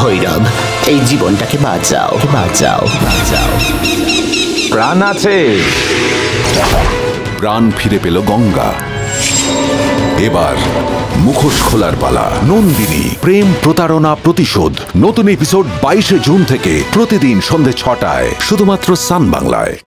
ভৈরব, এই জীবনটাকে বাঁচাও, বাঁচাও, বাঁচাও। প্রাণ আছে। প্রাণ ফিরে পেল গঙ্গা। এবার মুখোশ খোলার পালা। নন্দিনী, প্রেম প্রতারণা প্রতিশোধ। নতুন এপিসোড 22শে জুন থেকে প্রতিদিন সন্ধে 6টায় শুধুমাত্র সান বাংলায়।